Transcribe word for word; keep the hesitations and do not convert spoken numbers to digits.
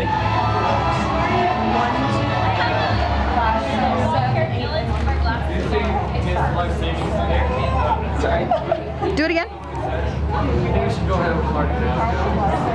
Sorry. Do it again. I think we should go ahead with Clark now.